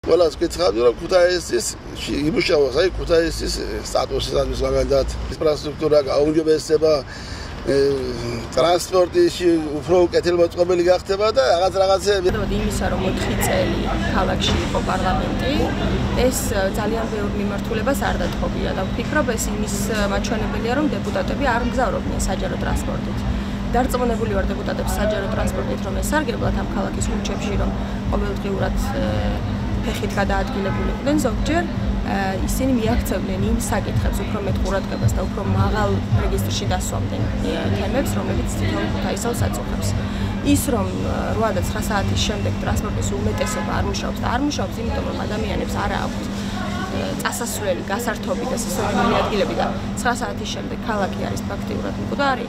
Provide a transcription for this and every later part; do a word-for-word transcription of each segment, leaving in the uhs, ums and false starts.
ყველას გითხრობ, რომ ქუთაისის იმუშაოს, აი ქუთაისის სტატუსის მაგალითად ინფრასტრუქტურა გაუმჯობესება, ტრანსპორტში უფრო კეთილმოწყობილი გახდება და რაღაც რაღაცები. იმისა რომ ოთხი წელი ქალაქში იყო პარლამენტი, ეს ძალიან ბევრ მიმართულებას არ დათხოვია და ვფიქრობ, ეს იმის მაჩვენებელია, რომ დეპუტატები არ მგზავრობდნენ საჯარო ტრანსპორტით. დარწმუნებული ვარ დეპუტატებს საჯარო ტრანსპორტით რომ ესარგებლათ ამ ქალაქის ქუჩებში, რომ ყოველდღიურად ფეხით გადაადგილებულიყვნენ ზოგჯერ ისინი მიაქცევდნენ იმ საკითხებს უფრო მეტ ყურადღებას და უფრო მაღალ რეგისტრში დასვამდნენ თემებს, რომლებიც თითოეულ ქუთაისელს აწუხებს. ის რომ რვა და ცხრა საათის შემდეგ ტრანსპორტის უმეტესობა არ მუშაობს და არ მუშაობს, იმიტომ რომ ადამიანებს არ აქვთ წასასვლელი, გასართობი და სისხლიანი ადგილები და ცხრა საათის შემდეგ ქალაქი არის ფაქტიურად მკვდარი.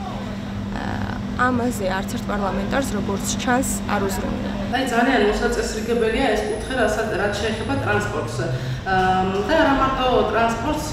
ამაზე არც ერთ პარლამენტარს როგორც ჩანს არ უზრუნია. აი ძალიან მოსაწესრიგებელია ეს კუთხე, რაც შეეხება ტრანსპორტს. და არა მარტო ტრანსპორტს,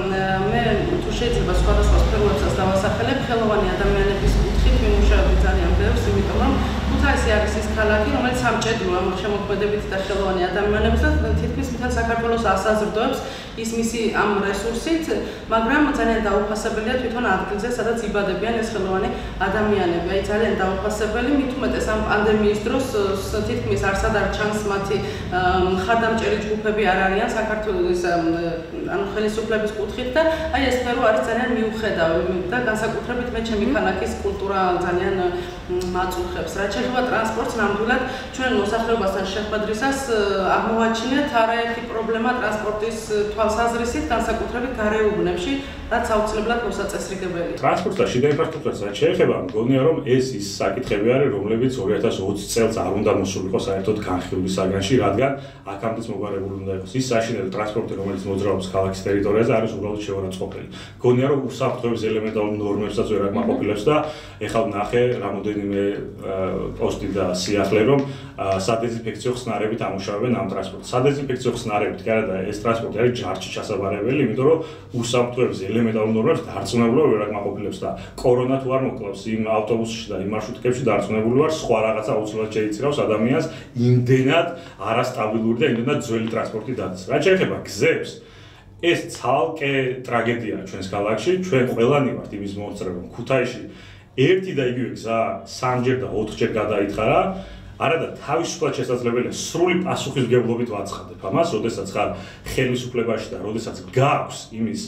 მე თუ შეიძლება სხვადასხვა სფეროებსაც დავასახელებ, ხელოვანი ადამიანების კუთხით მიმუშავები ძალიან ბევრს, იმიტომ რომ ქუთაისი არის ის ქალაქი, რომელიც სამჭედლოა შემოქმედებით და ხელოვანი ადამიანებს და თითქმის მთელ საქართველოს ასაზრდოებს ის მისი ამ რესურსით, მაგრამ ძალიან დაუფასებელია თვითონ ადგილზე, სადაც იბადებიან ეს ხელოვანი ადამიანები. აი ძალიან დაუფასებელი, მით უმეტეს ამ პანდემიის დროს თითქმის არსად არ ჩანს მათი მხარდამჭერი ჯგუფები არ არიან საქართველოს ანუ ხელისუფლების კუთხით და აი ეს სფერო არის ძალიან მიუხედავი და განსაკუთრებით მე ჩემი ქალაქის კულტურა ძალიან მაწუხებს. რაც შეეხება ტრანსპორტს, ნამდვილად ჩვენ მოსახლეობასთან შეხვედრისას აღმოვაჩინეთ არაერთი პრობლემა ტრანსპორტის თვალსაზრისით, განსაკუთრებით გარეუბნებში, რაც აუცილებლად მოსაწესრიგებელია. ტრანსპორტს და შიდა ინფრასტრუქტურას რაც შეეხება, მგონია რომ ეს ის საკითხები არის, რომლებიც ორი ათას ოცი წელს არ უნდა მოსულიყო საერთოდ განხილვის საგანში, რადგან აქამდეც მოგვარებული უნდა იყოს ის საშინელი ტრანსპორტი, რომელიც მოძრაობს ქალაქის ტერიტორიაზე, არის უბრალოდ შევარაცხყოფილი. მგონია რომ უსაფრთხოების ელემენტარულ ნორმებსაც ვერ აკმაყოფილებს და ეხლა ვნახე რამოდენიმე პოსტი და სიახლე, რომ სადეზინფექციო ხსნარებით ამუშავებენ ამ ტრანსპორტს. სადეზინფექციო ხსნარებით კი არა და ეს ტრანსპორტი არის ჯარში ჩასაბარებელი, იმიტომ რომ უსაფრთხოების ელემენტარულ ნორმებს დარწმუნებულად ვერ აკმაყოფილებს და კორონა თუ არ მოკლავს იმ ავტობუსში და იმ მარშრუტკებში დარწმუნებული ვარ, სხვა რაღაცა აუცილებლად შეიცრავს ადამიანს იმდენად არასტაბილური და იმდენად ძველი ტრანსპორტი დადის. რაც შეეხება გზებს, ეს ცალკე ტრაგედიაა ჩვენს ქალაქში. ჩვენ ყველანი ვართ იმის მომსწრე, რომ ქუთაისში ერთი და იგივე გზა სამჯერ და ოთხჯერ გადაითხარა. არადა თავისუფლად შესაძლებელია სრული პასუხისმგებლობით ვაცხადებ ამას, როდესაც ხარ ხელისუფლებაში და როდესაც გაქვს იმის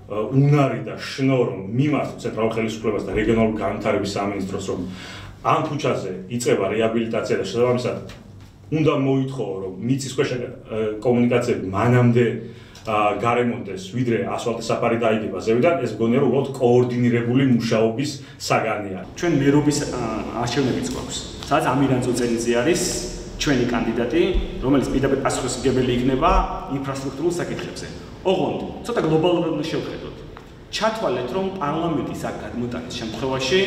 უნარი და შნო, რომ მიმართო ცენტრალურ ხელისუფლებას და რეგიონალურ განვითარების სამინისტროს, რომ ამ ქუჩაზე იწყება რეაბილიტაცია და შესაბამისად უნდა მოითხოვო, რომ მიწისქვეშა კომუნიკაციები მანამდე გარემონდეს, ვიდრე ასფალტის საფარი დაიგება ზევიდან, ეს მგონია რომ უბრალოდ კოორდინირებული მუშაობის საგანია. ჩვენ მერობის არჩევნებიც გვაქვს. სადაც ამირან წუწენიძე არის ჩვენი კანდიდატი, რომელიც პირდაპირ პასუხისმგებელი იქნება ინფრასტრუქტურულ საკითხებზე. ოღონდ, ცოტა გლობალურად უნდა შევხედოთ. ჩათვალეთ, რომ პარლამენტის აქ გადმოტანის შემთხვევაში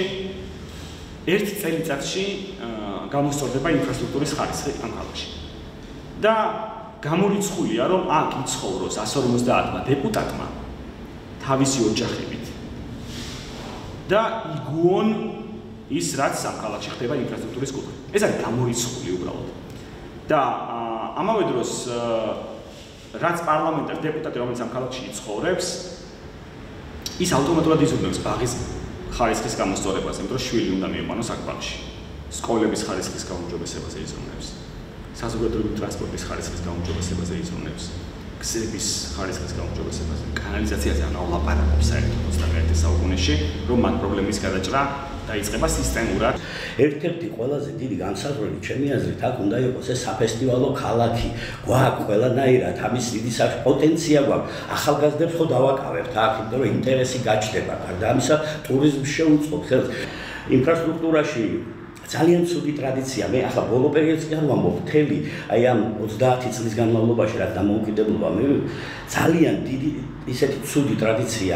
ერთი წელიწადში გამოსწორდება ინფრასტრუქტურის ხარისხი ამ ქალაქში. და გამორიცხულია, რომ აქ იცხოვროს ასი ორმოცდაათმა დეპუტატმა თავისი ოჯახებით. და იგუონ ის რაც ამ ქალაქში ხდება ინფრასტრუქტურის კუთხით. ეს არის გამორიცხული უბრალოდ. და ამავე დროს რაც პარლამენტარ დეპუტატი, რომელიც ამ ქალაქში იცხოვრებს, ის ავტომატურად იზრუნებს ბაღის ხარისხის გამოსწორებას, იმიტომ რომ შვილი უნდა მიიყვანოს აქ ბაღში. სკოლების ხარისხის გაუმჯობესებაზე იზრუნებს. საზოგადოებრივი ტრანსპორტის ხარისხის გაუმჯობესებაზე იზრუნებს. გზების ხარისხის გაუმჯობესებაზე, კანალიზაციაზე ან ავლაპარაკობს საერთოდ ოცდამეერთე საუკუნეში, რომ მათ პრობლემის გადაჭრა დაიწყება სისტემურად. ერთ-ერთი ყველაზე დიდი განსაზღვრელი ჩემი აზრით აქ უნდა იყოს ეს საფესტივალო ქალაქი. გვაქვს ყველანაირად ამის დიდი პოტენცია გვაქვს. ახალგაზრდებს ხო დავაკავებთ აქ, იმიტომ რომ ინტერესი გაჩნდება. გარდა ამისა, ტურიზმს შეუწყობთ ხელს. ინფრასტრუქტურაში ძალიან ცუდი ტრადიცია. მე ახლა ბოლო პერიოდს კი არ ვამბობ, მთელი აი ამ ოცდაათი წლის განმავლობაში რაც დამოუკიდებლობა, მე ძალიან დიდი ისეთი ცუდი ტრადიცია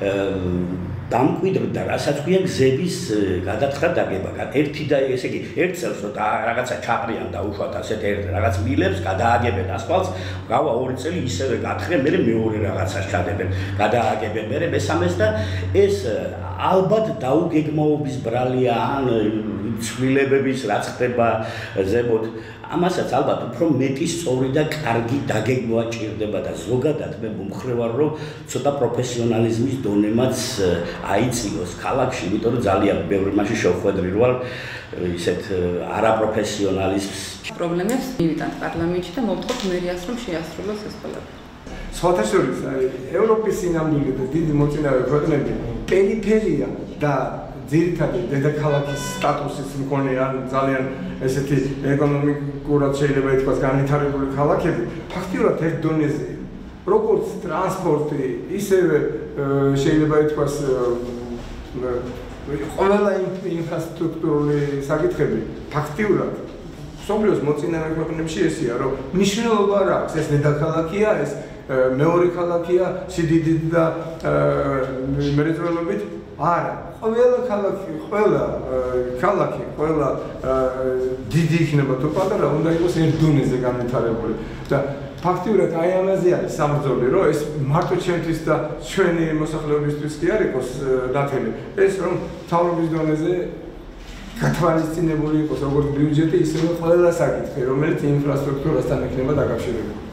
დამკვიდრდა, რასაც ქვია გზების გადათხარ დაგება. ერთი და ესე იგი ერთ წელს როცა რაღაცა ჩაყრიან და უშუალოდ ასეთ ერთ რაღაც მილებს გადააგებენ ასფალტს, გავა ორი წელი ისევე გათხრენ, მე მეორე რაღაცას ჩადებენ, გადააგებენ მე მესამეს და ეს ალბათ დაუგეგმაობის ბრალია ან ცვლილებების რაც ხდება ზემოთ. ამასაც ალბათ უფრო მეტი სწორი და კარგი დაგეგმვა ჭირდება და ზოგადად მე მომხრევარ რომ ცოტა პროფესიონალიზმის დონემაც აიწიოს ქალაქში, იმიტომ რომ ძალიან ბევრი მაშინ შევხვედრი რომ ისეთ არაპროფესიონალიზმს პრობლემებს მივიტანთ პარლამენტში და მოვთხოვთ მერიას რომ შეასრულოს ეს ყველაფერი. სხვათა შორის ევროპის სინამდვილე და დიდი მოწინავე ქვეყნები პერიფერია და ძირითადი დედაქალაქის სტატუსის მქონე ან ძალიან ესეთი ეკონომიკურად შეიძლება ითქვას განვითარებული ქალაქები ფაქტიურად ერთ დონეზე როგორც ტრანსპორტი ისევე შეიძლება ითქვას ყველა ინფრასტრუქტურული საკითხები ფაქტიურად სოფლიოს მოწინავე ქვეყნებში ესია რომ მნიშვნელობა არ აქვს ეს დედაქალაქია ეს მეორე ქალაქია სიდიდით და მერეწველობით არა ყველა ქალაქი ყველა ქალაქი ყველა დიდი იქნება თუ პატარა უნდა იყოს ერთ დონეზე განვითარებული და ფაქტიურად აი ამაზე არის სამბრძოლი რომ ეს მარტო ჩემთვის და ჩვენი მოსახლეობისთვის კი არ იყოს დათელი ეს რომ თავრობის დონეზე გათვალისწინებული იყოს როგორც ბიუჯეტი ისევე ყველა საკითხი რომელიც ინფრასტრუქტურასთან იქნება დაკავშირებული